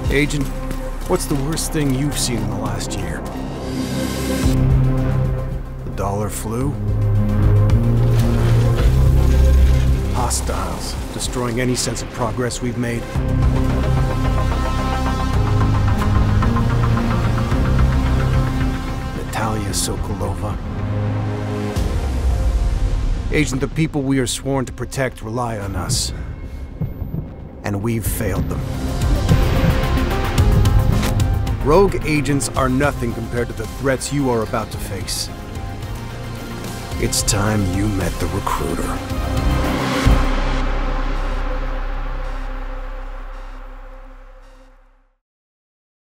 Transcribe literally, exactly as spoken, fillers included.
Agent, what's the worst thing you've seen in the last year? The dollar flu? Hostiles, destroying any sense of progress we've made? Natalia Sokolova? Agent, the people we are sworn to protect rely on us. And we've failed them. Rogue agents are nothing compared to the threats you are about to face. It's time you met the recruiter.